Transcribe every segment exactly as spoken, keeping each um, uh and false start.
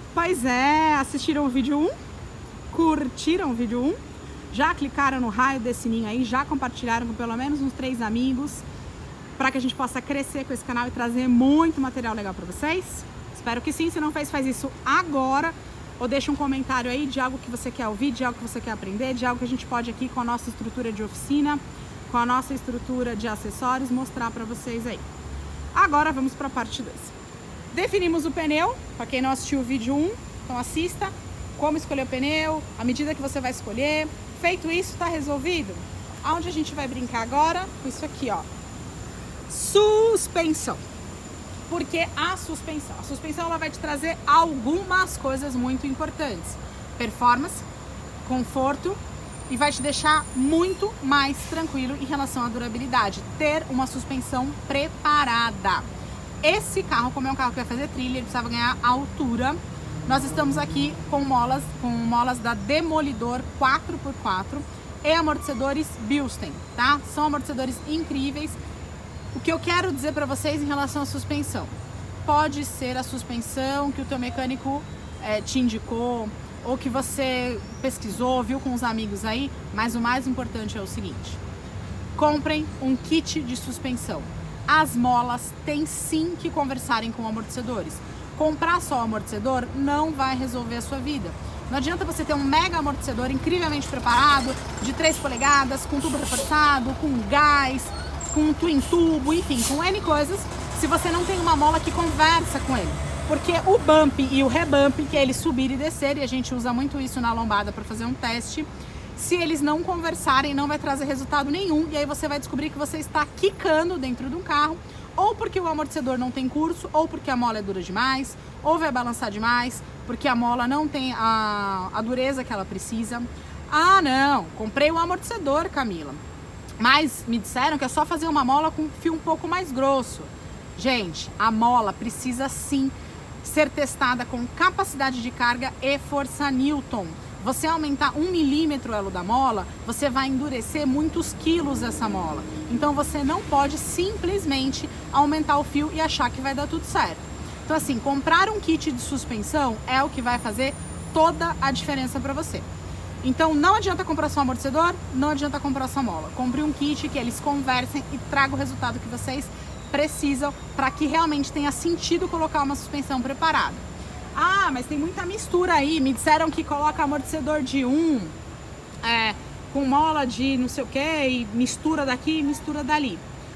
Pois é, assistiram o vídeo um? Curtiram o vídeo um? Já clicaram no raio desse sininho aí? Já compartilharam com pelo menos uns três amigos? Para que a gente possa crescer com esse canal e trazer muito material legal para vocês? Espero que sim. Se não fez, faz isso agora. Ou deixa um comentário aí de algo que você quer ouvir, de algo que você quer aprender, de algo que a gente pode aqui com a nossa estrutura de oficina, com a nossa estrutura de acessórios, mostrar para vocês aí. Agora vamos para a parte dois. Definimos o pneu, para quem não assistiu o vídeo um, então assista como escolher o pneu, a medida que você vai escolher. Feito isso, está resolvido? Aonde a gente vai brincar agora? Com isso aqui, ó. Suspensão. Porque a suspensão, a suspensão ela vai te trazer algumas coisas muito importantes. Performance, conforto e vai te deixar muito mais tranquilo em relação à durabilidade. Ter uma suspensão preparada. Esse carro, como é um carro que vai fazer trilha, ele precisava ganhar altura. Nós estamos aqui com molas, com molas da Demolidor quatro por quatro e amortecedores Bilstein, tá? São amortecedores incríveis. O que eu quero dizer para vocês em relação à suspensão? Pode ser a suspensão que o teu mecânico é, te indicou ou que você pesquisou, viu com os amigos aí, mas o mais importante é o seguinte: comprem um kit de suspensão. As molas têm sim que conversarem com amortecedores. Comprar só o amortecedor não vai resolver a sua vida. Não adianta você ter um mega amortecedor incrivelmente preparado, de três polegadas, com tubo reforçado, com gás, com um twin tubo, enfim, com N coisas, se você não tem uma mola que conversa com ele. Porque o bump e o rebump, que é ele subir e descer, e a gente usa muito isso na lombada para fazer um teste, se eles não conversarem, não vai trazer resultado nenhum, e aí você vai descobrir que você está quicando dentro de um carro, ou porque o amortecedor não tem curso, ou porque a mola é dura demais, ou vai balançar demais, porque a mola não tem a, a dureza que ela precisa. Ah, não, comprei o amortecedor, Camila, mas me disseram que é só fazer uma mola com fio um pouco mais grosso. Gente, a mola precisa sim ser testada com capacidade de carga e força Newton. Você aumentar um milímetro o elo da mola, você vai endurecer muitos quilos essa mola. Então você não pode simplesmente aumentar o fio e achar que vai dar tudo certo. Então assim, comprar um kit de suspensão é o que vai fazer toda a diferença para você. Então não adianta comprar só amortecedor, não adianta comprar só mola. Compre um kit que eles conversem e tragam o resultado que vocês precisam para que realmente tenha sentido colocar uma suspensão preparada. Ah, mas tem muita mistura aí. Me disseram que coloca amortecedor de um é, com mola de não sei o que e mistura daqui e mistura dali.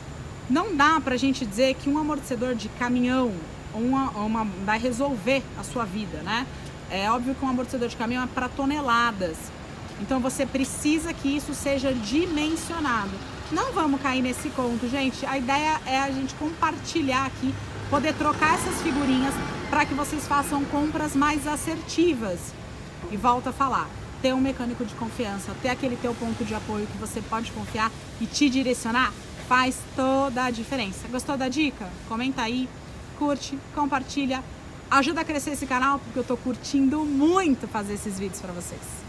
Não dá pra gente dizer que um amortecedor de caminhão uma, uma, vai resolver a sua vida, né? É óbvio que um amortecedor de caminhão é para toneladas. Então você precisa que isso seja dimensionado. Não vamos cair nesse conto, gente. A ideia é a gente compartilhar aqui, poder trocar essas figurinhas para que vocês façam compras mais assertivas. E volto a falar, ter um mecânico de confiança, ter aquele teu ponto de apoio que você pode confiar e te direcionar, faz toda a diferença. Gostou da dica? Comenta aí, curte, compartilha, ajuda a crescer esse canal, porque eu tô curtindo muito fazer esses vídeos para vocês.